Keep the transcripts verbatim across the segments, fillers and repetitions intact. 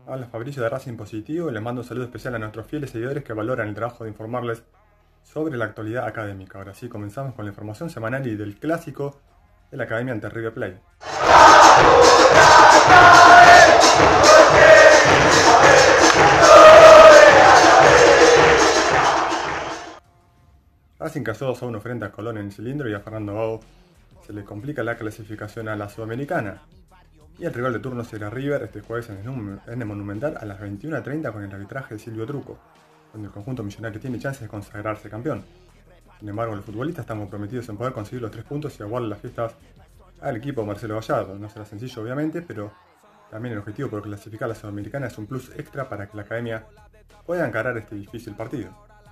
Habla Fabricio de Racing Positivo y les mando un saludo especial a nuestros fieles seguidores que valoran el trabajo de informarles sobre la actualidad académica. Ahora sí, comenzamos con la información semanal y del clásico de la Academia ante River Plate. Racing cayó dos a uno frente a Colón en el cilindro y a Fernando Gago se le complica la clasificación a la Sudamericana. Y el rival de turno será River este jueves en el, en el Monumental a las veintiuna treinta con el arbitraje de Silvio Truco, donde el conjunto millonario tiene chances de consagrarse campeón. Sin embargo, los futbolistas están comprometidos en poder conseguir los tres puntos y aguardar las fiestas al equipo Marcelo Gallardo. No será sencillo obviamente, pero también el objetivo por clasificar a la Sudamericana es un plus extra para que la Academia pueda encarar este difícil partido.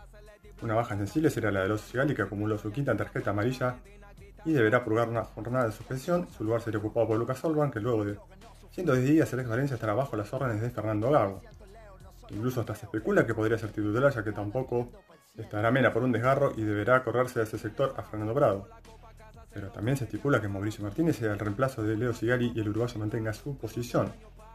Una baja sensible será la de los Sigali, que acumuló su quinta tarjeta amarilla y deberá purgar una jornada de suspensión. Su lugar sería ocupado por Lucas Olban, que luego de ciento diez días el ex Valencia estará bajo las órdenes de Fernando Gago. Incluso hasta se especula que podría ser titular, ya que tampoco estará Mena por un desgarro y deberá correrse de ese sector a Fernando Prado. Pero también se estipula que Mauricio Martínez sea el reemplazo de Leo Sigali y el uruguayo mantenga su posición.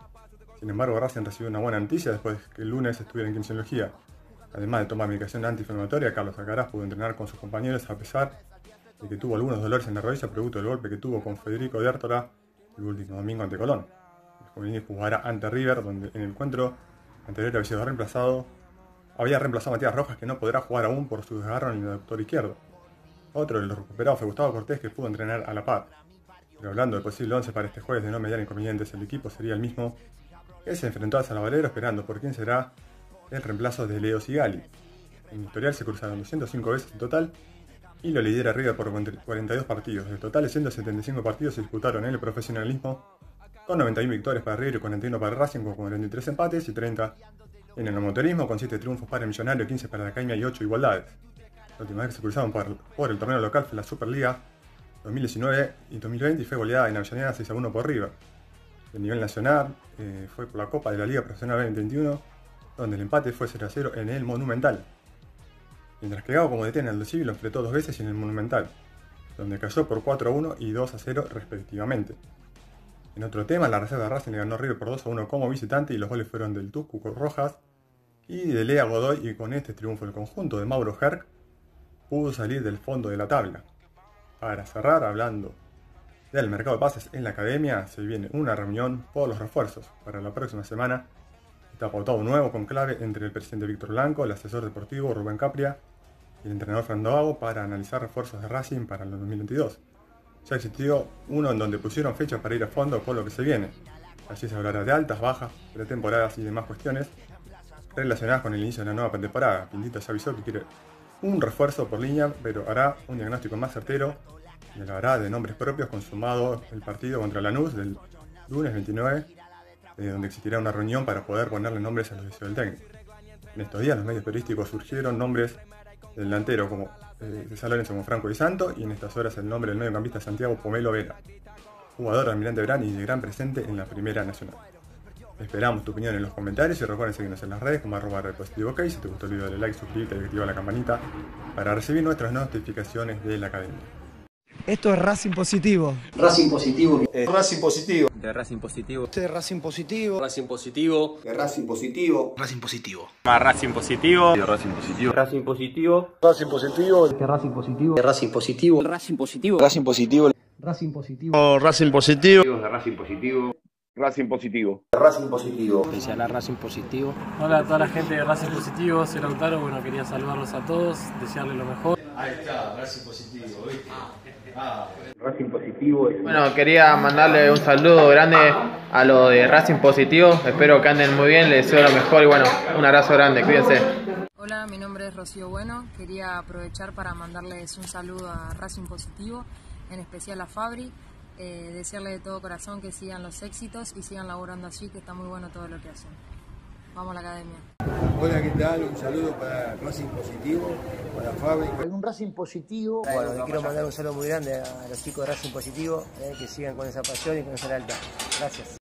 Sin embargo, Racing recibió una buena noticia después de que el lunes estuviera en kinesiología. Además de tomar medicación antiinflamatoria, Carlos Alcaraz pudo entrenar con sus compañeros a pesar de que tuvo algunos dolores en la rodilla producto del golpe que tuvo con Federico de Ártora el último domingo ante Colón. El juvenil jugará ante River, donde en el encuentro anterior había sido reemplazado, había reemplazado a Matías Rojas, que no podrá jugar aún por su desgarro en el aductor izquierdo. Otro de los recuperados fue Gustavo Cortés, que pudo entrenar a la par. Pero hablando del posible once para este jueves de no mediar inconvenientes, el equipo sería el mismo que se enfrentó a Salavalero, esperando por quién será el reemplazo de Leo Sigali. En el historial se cruzaron doscientas cinco veces en total y lo lidera River por cuarenta y dos partidos. Del total de ciento setenta y cinco partidos se disputaron en el profesionalismo, con noventa y uno victorias para River y cuarenta y uno para Racing, con cuarenta y tres empates y treinta en el amateurismo, con siete triunfos para el Millonario, quince para la Academia y ocho igualdades. La última vez que se cruzaron por, por el torneo local fue la Superliga dos mil diecinueve y dos mil veinte y fue goleada en Avellaneda seis a uno por River. El nivel nacional eh, fue por la Copa de la Liga Profesional veinte veintiuno, donde el empate fue cero a cero en el Monumental. Mientras que Gago, como D T en el Aldosivi, lo enfrentó dos veces en el Monumental, donde cayó por cuatro a uno y dos a cero respectivamente. En otro tema, la reserva de Racing le ganó a River por dos a uno como visitante y los goles fueron del Tucu Rojas y de Lea Godoy, y con este triunfo el conjunto de Mauro Herc pudo salir del fondo de la tabla. Para cerrar, hablando del mercado de pases en la Academia, se viene una reunión por los refuerzos. Para la próxima semana está pautado un nuevo conclave entre el presidente Víctor Blanco, el asesor deportivo Rubén Capria y el entrenador Fernando Gago para analizar refuerzos de Racing para el dos mil veintidós. Ya existió uno en donde pusieron fechas para ir a fondo con lo que se viene. Allí se hablará de altas, bajas, pretemporadas y demás cuestiones relacionadas con el inicio de la nueva pretemporada. Pindita ya avisó que quiere un refuerzo por línea, pero hará un diagnóstico más certero y hablará de nombres propios consumado el partido contra Lanús del lunes veintinueve, eh, donde existirá una reunión para poder ponerle nombres a los deseos del técnico. En estos días, en los medios periodísticos surgieron nombres del delantero como eh, de San Lorenzo como Franco Di Santo, y en estas horas el nombre del mediocampista Santiago Pomelo Vera, jugador de Almirante Brown y de gran presente en la Primera Nacional. Esperamos tu opinión en los comentarios y recuerden seguirnos en las redes como arroba repositivo-ok. Si te gustó el video dale like, suscríbete y activa la campanita para recibir nuestras notificaciones de la Academia. Esto es Racing Positivo. Racing Positivo. Eh, Racing Positivo. De Racing Positivo. Este es Racing Positivo. Racing Positivo. De Racing Positivo. Racing Positivo. Más Racing Positivo. De Racing Positivo. Racing Positivo. Racing Positivo. Este es Racing Positivo. De Racing Positivo. Racing Positivo. Racing Positivo. Racing Positivo. Racing Positivo. De Racing Positivo. Racing Positivo. Racing Positivo. Especial a Racing Positivo. Hola a toda la gente de Racing Positivo, soy Lautaro, bueno, quería saludarlos a todos, desearles lo mejor. Ahí está, Racing Positivo, ¿viste? Ah, Racing Positivo. Bueno, quería mandarle un saludo grande a los de Racing Positivo, espero que anden muy bien, les deseo lo mejor y bueno, un abrazo grande, cuídense. Hola, mi nombre es Rocío Bueno, quería aprovechar para mandarles un saludo a Racing Positivo, en especial a Fabri, eh, desearle de todo corazón que sigan los éxitos y sigan laburando así, que está muy bueno todo lo que hacen. Vamos a la Academia. Hola, ¿qué tal? Un saludo para Racing Positivo, para Fabri. Un Racing Positivo. Bueno, le quiero mandar un saludo muy grande a los chicos de Racing Positivo, eh, que sigan con esa pasión y con esa lealtad. Gracias.